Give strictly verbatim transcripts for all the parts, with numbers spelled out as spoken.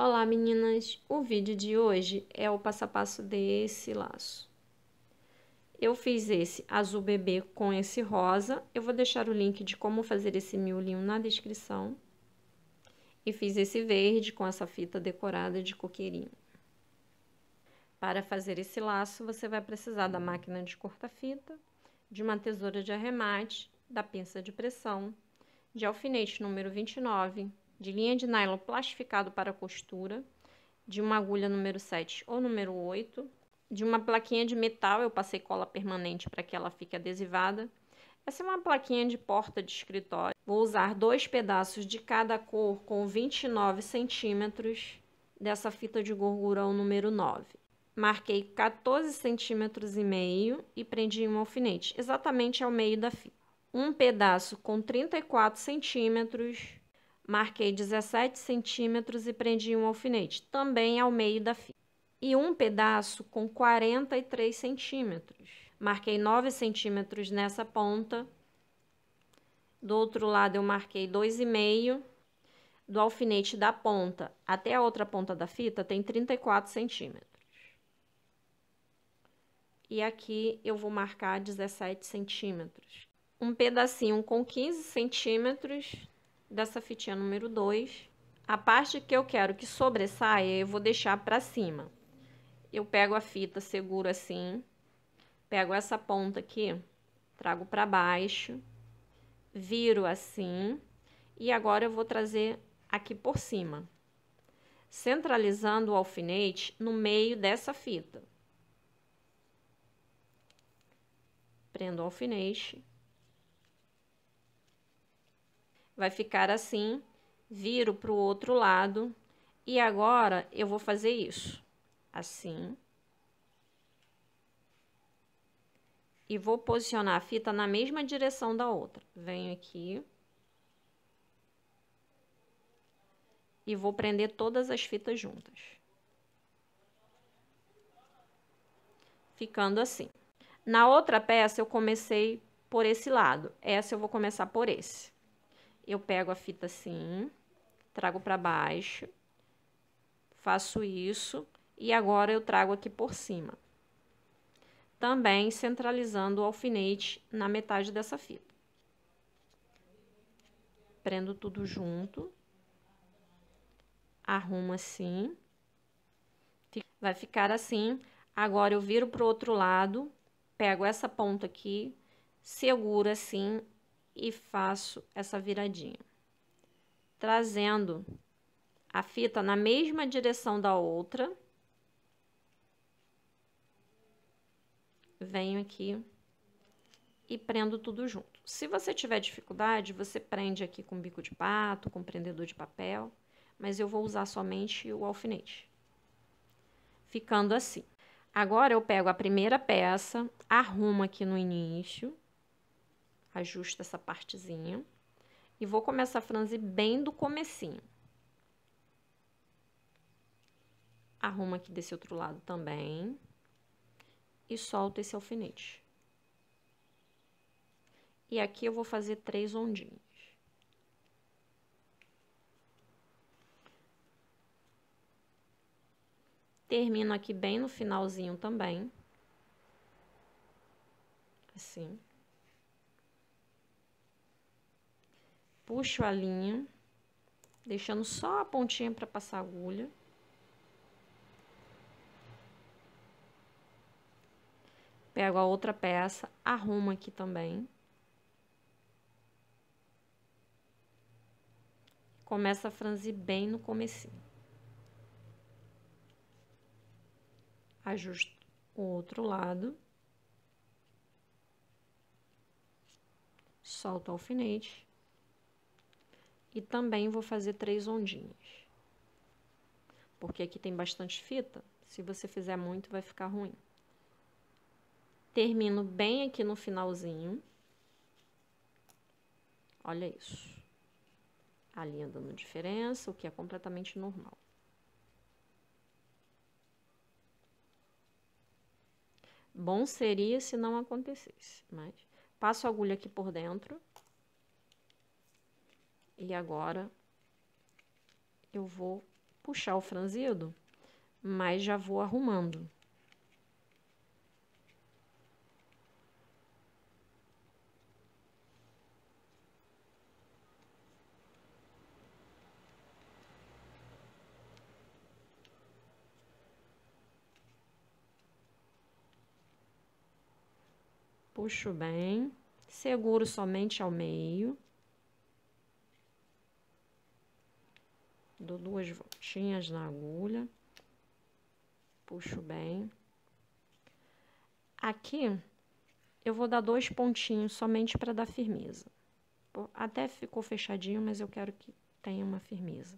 Olá meninas, o vídeo de hoje é o passo a passo desse laço. Eu fiz esse azul bebê com esse rosa, eu vou deixar o link de como fazer esse miolinho na descrição. E fiz esse verde com essa fita decorada de coqueirinho. Para fazer esse laço, você vai precisar da máquina de corta-fita, de uma tesoura de arremate, da pinça de pressão, de alfinete número vinte e nove, de linha de nylon plastificado para costura, de uma agulha número sete ou número oito, de uma plaquinha de metal, eu passei cola permanente para que ela fique adesivada. Essa é uma plaquinha de porta de escritório. Vou usar dois pedaços de cada cor com vinte e nove centímetros dessa fita de gorgurão número nove. Marquei quatorze centímetros e meio e prendi um alfinete, exatamente ao meio da fita. Um pedaço com trinta e quatro centímetros, marquei dezessete centímetros e prendi um alfinete, também ao meio da fita. E um pedaço com quarenta e três centímetros. Marquei nove centímetros nessa ponta. Do outro lado eu marquei dois e meio. Do alfinete da ponta até a outra ponta da fita tem trinta e quatro centímetros. E aqui eu vou marcar dezessete centímetros. Um pedacinho com quinze centímetros dessa fitinha número dois. A parte que eu quero que sobressaia, eu vou deixar para cima. Eu pego a fita, seguro assim, pego essa ponta aqui, trago para baixo, viro assim, e agora eu vou trazer aqui por cima, centralizando o alfinete no meio dessa fita. Prendo o alfinete. Vai ficar assim, viro para o outro lado, e agora eu vou fazer isso, assim. E vou posicionar a fita na mesma direção da outra. Venho aqui. E vou prender todas as fitas juntas. Ficando assim. Na outra peça, eu comecei por esse lado. Essa eu vou começar por esse. Eu pego a fita assim, trago para baixo, faço isso, e agora eu trago aqui por cima. Também centralizando o alfinete na metade dessa fita. Prendo tudo junto. Arrumo assim. Vai ficar assim. Agora eu viro pro outro lado, pego essa ponta aqui, seguro assim e faço essa viradinha. Trazendo a fita na mesma direção da outra. Venho aqui e prendo tudo junto. Se você tiver dificuldade, você prende aqui com bico de pato, com prendedor de papel, mas eu vou usar somente o alfinete. Ficando assim. Agora eu pego a primeira peça, arrumo aqui no início, ajusto essa partezinha e vou começar a franzir bem do comecinho. Arrumo aqui desse outro lado também e solto esse alfinete. E aqui eu vou fazer três ondinhas. Termino aqui bem no finalzinho também. Assim. Puxo a linha, deixando só a pontinha para passar a agulha. Pego a outra peça, arrumo aqui também. Começo a franzir bem no comecinho. Ajusto o outro lado. Solto o alfinete. E também vou fazer três ondinhas. Porque aqui tem bastante fita. Se você fizer muito, vai ficar ruim. Termino bem aqui no finalzinho. Olha isso. A linha dando diferença, o que é completamente normal. Bom seria se não acontecesse, mas passo a agulha aqui por dentro. E agora eu vou puxar o franzido, mas já vou arrumando. Puxo bem, seguro somente ao meio. Dou duas voltinhas na agulha. Puxo bem. Aqui, eu vou dar dois pontinhos somente para dar firmeza. Até ficou fechadinho, mas eu quero que tenha uma firmeza.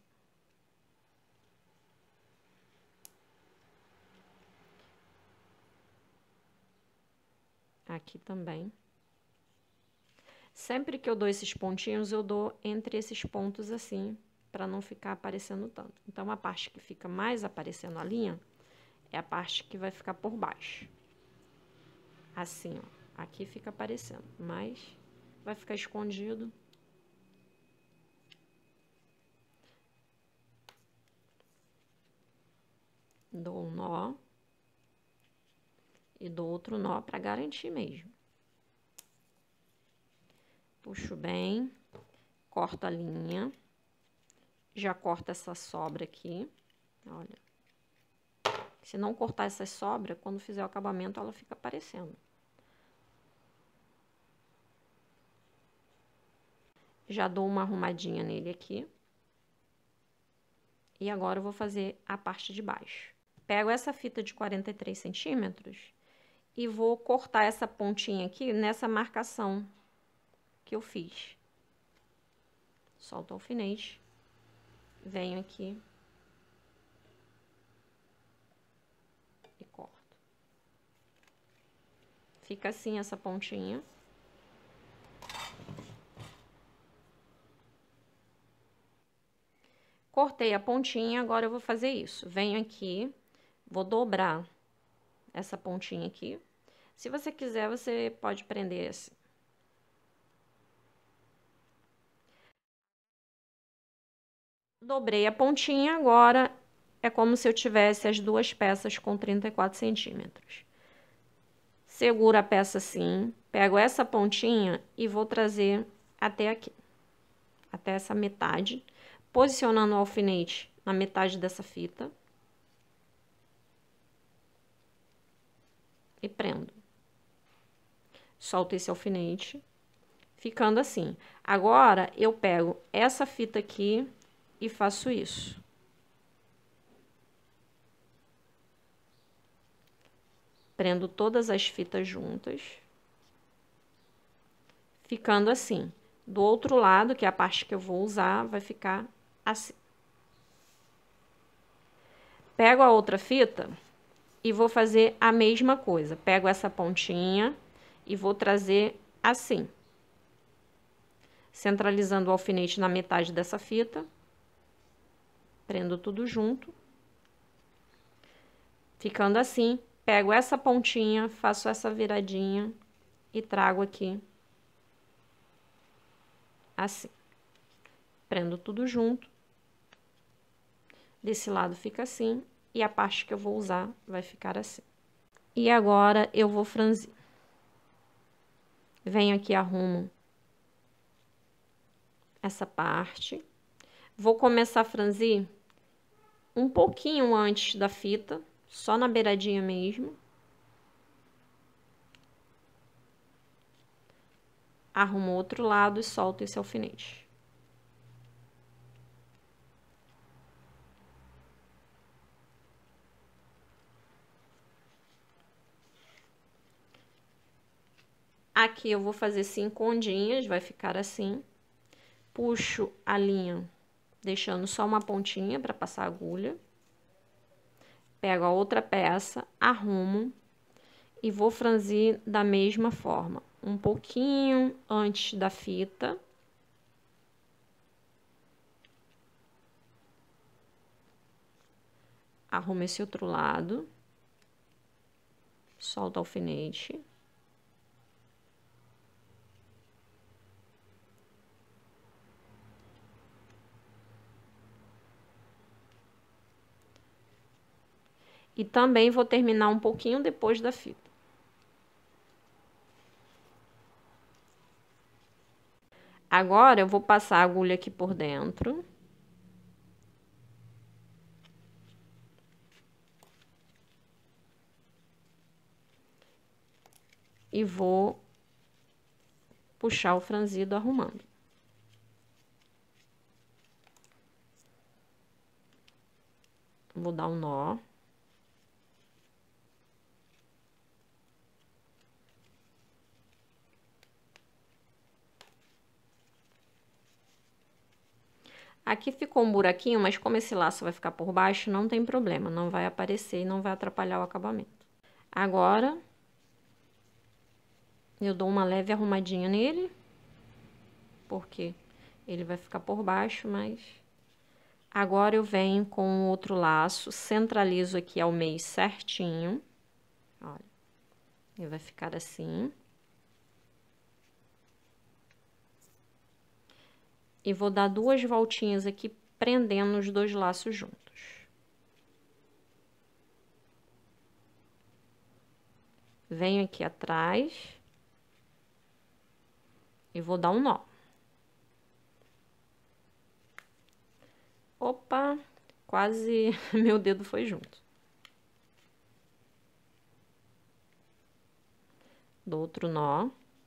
Aqui também. Sempre que eu dou esses pontinhos, eu dou entre esses pontos assim, para não ficar aparecendo tanto. Então, a parte que fica mais aparecendo a linha é a parte que vai ficar por baixo. Assim, ó. Aqui fica aparecendo, mas vai ficar escondido. Dou um nó. E dou outro nó para garantir mesmo. Puxo bem. Corto a linha. Já corto essa sobra aqui. Olha. Se não cortar essa sobra, quando fizer o acabamento, ela fica aparecendo. Já dou uma arrumadinha nele aqui. E agora eu vou fazer a parte de baixo. Pego essa fita de quarenta e três centímetros e vou cortar essa pontinha aqui nessa marcação que eu fiz. Solto o alfinete. Venho aqui. E corto. Fica assim essa pontinha. Cortei a pontinha, agora eu vou fazer isso. Venho aqui, vou dobrar essa pontinha aqui. Se você quiser, você pode prender assim. Dobrei a pontinha, agora é como se eu tivesse as duas peças com trinta e quatro centímetros. Seguro a peça assim, pego essa pontinha e vou trazer até aqui, até essa metade, posicionando o alfinete na metade dessa fita. E prendo. Solto esse alfinete, ficando assim. Agora, eu pego essa fita aqui e faço isso. Prendo todas as fitas juntas. Ficando assim. Do outro lado, que é a parte que eu vou usar, vai ficar assim. Pego a outra fita e vou fazer a mesma coisa. Pego essa pontinha e vou trazer assim. Centralizando o alfinete na metade dessa fita. Prendo tudo junto. Ficando assim, pego essa pontinha, faço essa viradinha e trago aqui. Assim. Prendo tudo junto. Desse lado fica assim. E a parte que eu vou usar vai ficar assim. E agora eu vou franzir. Venho aqui, arrumo essa parte. Vou começar a franzir um pouquinho antes da fita, só na beiradinha mesmo. Arrumo o outro lado e solto esse alfinete. Aqui eu vou fazer cinco ondinhas, vai ficar assim. Puxo a linha, deixando só uma pontinha para passar a agulha. Pego a outra peça, arrumo e vou franzir da mesma forma. Um pouquinho antes da fita. Arrumo esse outro lado. Solto o alfinete. E também vou terminar um pouquinho depois da fita. Agora, eu vou passar a agulha aqui por dentro. E vou puxar o franzido arrumando. Vou dar um nó. Aqui ficou um buraquinho, mas como esse laço vai ficar por baixo, não tem problema, não vai aparecer e não vai atrapalhar o acabamento. Agora, eu dou uma leve arrumadinha nele, porque ele vai ficar por baixo, mas... Agora eu venho com o outro laço, centralizo aqui ao meio certinho, olha, ele vai ficar assim. E vou dar duas voltinhas aqui, prendendo os dois laços juntos. Venho aqui atrás e vou dar um nó. Opa, quase meu dedo foi junto. Dou outro nó.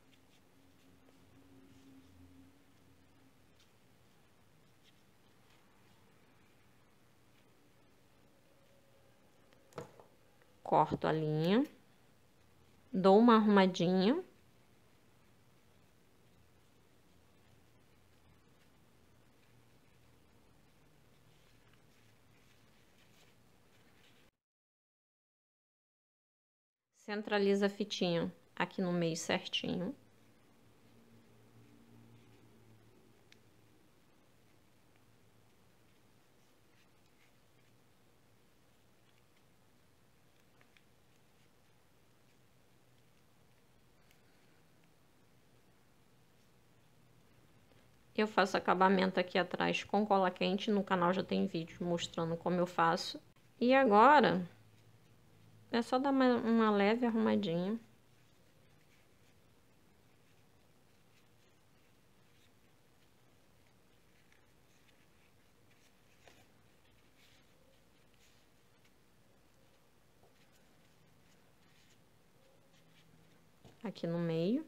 Corto a linha. Dou uma arrumadinha. Centraliza a fitinha aqui no meio certinho. Eu faço acabamento aqui atrás com cola quente, no canal já tem vídeo mostrando como eu faço. E agora, é só dar uma, uma leve arrumadinha. Aqui no meio.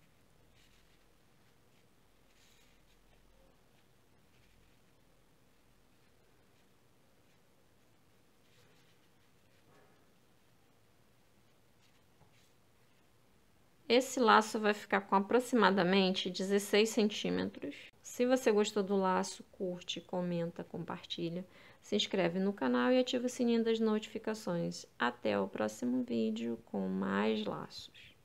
Esse laço vai ficar com aproximadamente dezesseis centímetros. Se você gostou do laço, curte, comenta, compartilha. Se inscreve no canal e ativa o sininho das notificações. Até o próximo vídeo com mais laços.